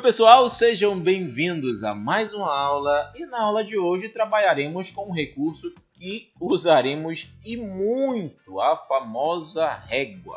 pessoal, sejam bem-vindos a mais uma aula e na aula de hoje trabalharemos com um recurso que usaremos e muito, a famosa régua.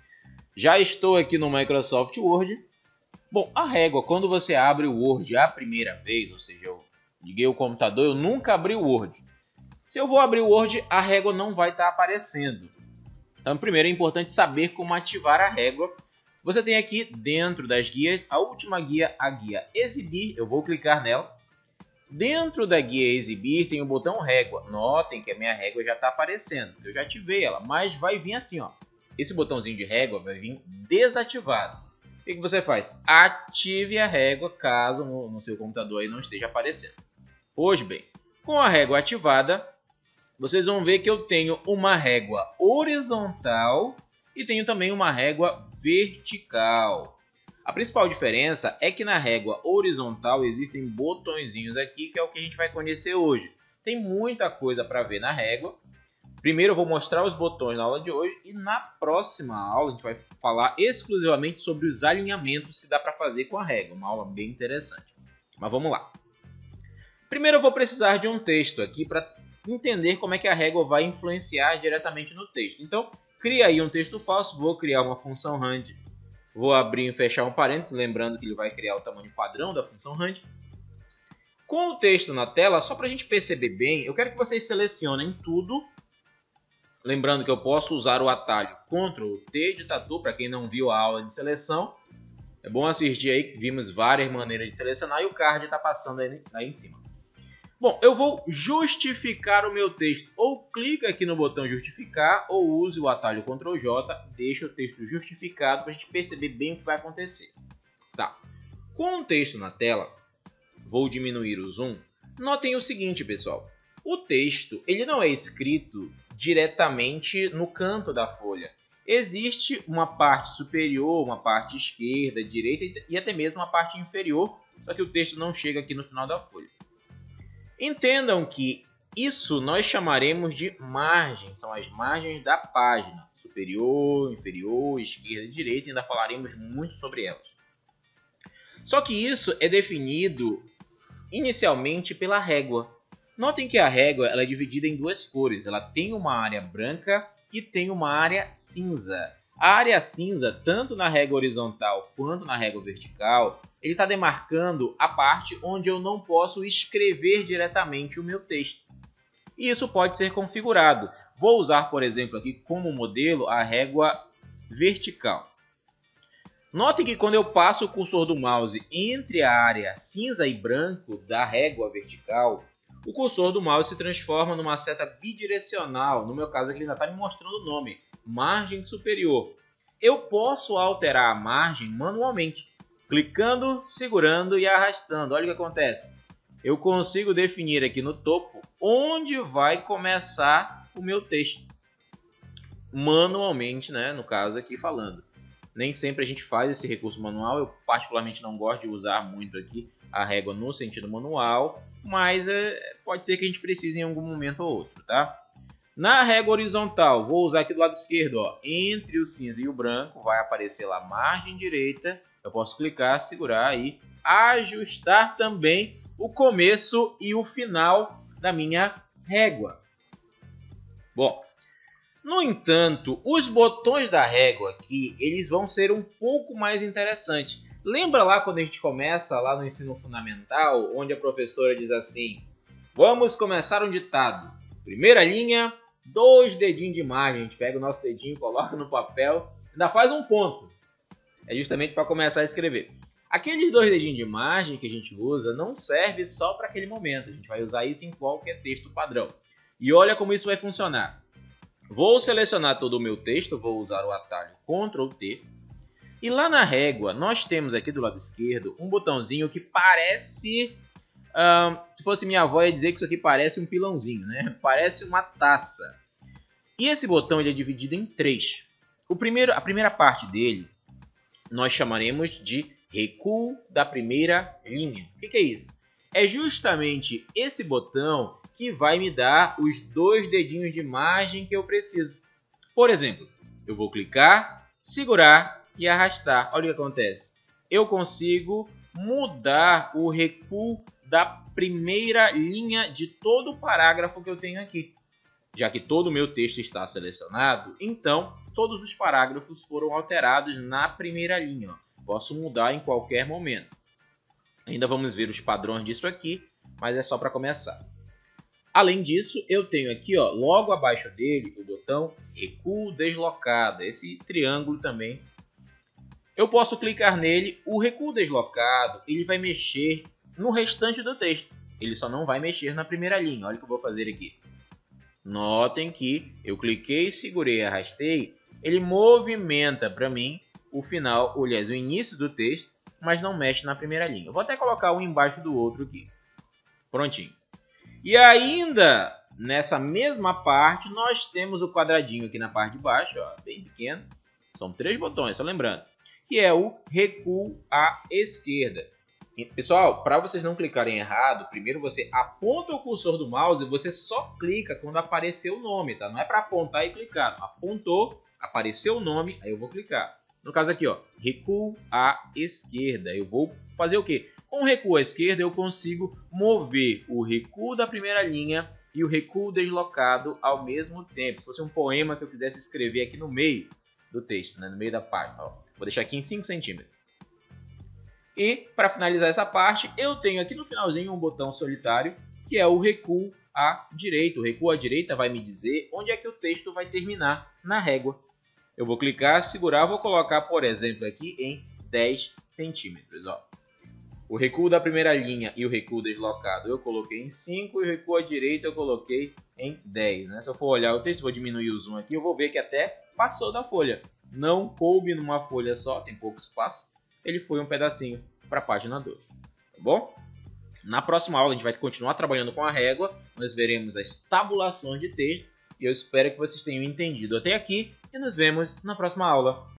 Já estou aqui no Microsoft Word. Bom, a régua, quando você abre o Word a primeira vez, ou seja, eu liguei o computador, eu nunca abri o Word. Se eu vou abrir o Word, a régua não vai estar aparecendo. Então, primeiro é importante saber como ativar a régua. Você tem aqui dentro das guias, a última guia, a guia Exibir. Eu vou clicar nela. Dentro da guia Exibir tem o botão régua. Notem que a minha régua já está aparecendo. Eu já ativei ela, mas vai vir assim, ó. Esse botãozinho de régua vai vir desativado. O que você faz? Ative a régua caso no seu computador aí não esteja aparecendo. Pois bem, com a régua ativada, vocês vão ver que eu tenho uma régua horizontal e tenho também uma régua vertical. A principal diferença é que na régua horizontal existem botõezinhos aqui, que é o que a gente vai conhecer hoje. Tem muita coisa para ver na régua. Primeiro eu vou mostrar os botões na aula de hoje e na próxima aula a gente vai falar exclusivamente sobre os alinhamentos que dá para fazer com a régua. Uma aula bem interessante. Mas vamos lá. Primeiro eu vou precisar de um texto aqui para entender como é que a régua vai influenciar diretamente no texto. Então, cria aí um texto falso, vou criar uma função rand, vou abrir e fechar um parênteses, lembrando que ele vai criar o tamanho padrão da função rand. Com o texto na tela, só para a gente perceber bem, eu quero que vocês selecionem tudo, lembrando que eu posso usar o atalho Ctrl T de Tatu, para quem não viu a aula de seleção. É bom assistir aí, que vimos várias maneiras de selecionar e o card está passando aí em cima. Bom, eu vou justificar o meu texto. Ou clica aqui no botão justificar, ou use o atalho Ctrl J, deixa o texto justificado para a gente perceber bem o que vai acontecer. Tá. Com o texto na tela, vou diminuir o zoom. Notem o seguinte, pessoal. O texto ele não é escrito diretamente no canto da folha. Existe uma parte superior, uma parte esquerda, direita e até mesmo uma parte inferior, só que o texto não chega aqui no final da folha. Entendam que isso nós chamaremos de margem, são as margens da página, superior, inferior, esquerda e direita, e ainda falaremos muito sobre elas. Só que isso é definido inicialmente pela régua. Notem que a régua ela é dividida em duas cores, ela tem uma área branca e tem uma área cinza. A área cinza, tanto na régua horizontal quanto na régua vertical, ele está demarcando a parte onde eu não posso escrever diretamente o meu texto. E isso pode ser configurado. Vou usar, por exemplo, aqui como modelo a régua vertical. Notem que quando eu passo o cursor do mouse entre a área cinza e branco da régua vertical, o cursor do mouse se transforma numa seta bidirecional. No meu caso aqui ele ainda está me mostrando o nome. Margem superior. Eu posso alterar a margem manualmente, clicando, segurando e arrastando. Olha o que acontece. Eu consigo definir aqui no topo onde vai começar o meu texto. Manualmente, né? No caso aqui falando. Nem sempre a gente faz esse recurso manual. Eu particularmente não gosto de usar muito aqui a régua no sentido manual. Mas pode ser que a gente precise em algum momento ou outro, tá? Na régua horizontal, vou usar aqui do lado esquerdo, ó, entre o cinza e o branco, vai aparecer lá a margem direita. Eu posso clicar, segurar e ajustar também o começo e o final da minha régua. Bom, no entanto, os botões da régua aqui, eles vão ser um pouco mais interessantes. Lembra lá quando a gente começa lá no ensino fundamental, onde a professora diz assim: vamos começar um ditado. Primeira linha, 2 dedinhos de margem. A gente pega o nosso dedinho, coloca no papel, ainda faz um ponto. É justamente para começar a escrever. Aqueles 2 dedinhos de margem que a gente usa não serve só para aquele momento. A gente vai usar isso em qualquer texto padrão. E olha como isso vai funcionar. Vou selecionar todo o meu texto, vou usar o atalho Ctrl T. E lá na régua, nós temos aqui do lado esquerdo um botãozinho que parece... se fosse minha avó, ia dizer que isso aqui parece um pilãozinho, né? Parece uma taça. E esse botão ele é dividido em 3. A primeira parte dele nós chamaremos de recuo da primeira linha. O que é isso? É justamente esse botão que vai me dar os 2 dedinhos de margem que eu preciso. Por exemplo, eu vou clicar, segurar e arrastar. Olha o que acontece. Eu consigo mudar o recuo da primeira linha de todo o parágrafo que eu tenho aqui. Já que todo o meu texto está selecionado, então todos os parágrafos foram alterados na primeira linha. Posso mudar em qualquer momento. Ainda vamos ver os padrões disso aqui, mas é só para começar. Além disso, eu tenho aqui, logo abaixo dele, o botão recuo deslocado, esse triângulo também. Eu posso clicar nele, o recuo deslocado ele vai mexer no restante do texto. Ele só não vai mexer na primeira linha. Olha o que eu vou fazer aqui. Notem que eu cliquei, segurei e arrastei, ele movimenta para mim o final, aliás, o início do texto, mas não mexe na primeira linha. Eu vou até colocar um embaixo do outro aqui. Prontinho. E ainda nessa mesma parte, nós temos o quadradinho aqui na parte de baixo, bem pequeno. São 3 botões, só lembrando. Que é o recuo à esquerda. E, pessoal, para vocês não clicarem errado, primeiro você aponta o cursor do mouse e você só clica quando aparecer o nome, tá? Não é para apontar e clicar. Apontou, apareceu o nome, aí eu vou clicar. No caso aqui, recuo à esquerda. Eu vou fazer o quê? Com o recuo à esquerda eu consigo mover o recuo da primeira linha e o recuo deslocado ao mesmo tempo. Se fosse um poema que eu quisesse escrever aqui no meio do texto, né? No meio da página. Vou deixar aqui em 5 centímetros. E para finalizar essa parte, eu tenho aqui no finalzinho um botão solitário, que é o recuo à direita. O recuo à direita vai me dizer onde é que o texto vai terminar na régua. Eu vou clicar, segurar, vou colocar, por exemplo, aqui em 10 centímetros. O recuo da primeira linha e o recuo deslocado eu coloquei em 5 e o recuo à direita eu coloquei em 10. Né? Se eu for olhar o texto, vou diminuir o zoom aqui, eu vou ver que até passou da folha. Não coube numa folha só, tem pouco espaço. Ele foi um pedacinho para a página 2. Tá bom? Na próxima aula a gente vai continuar trabalhando com a régua. Nós veremos as tabulações de texto. E eu espero que vocês tenham entendido até aqui. E nos vemos na próxima aula.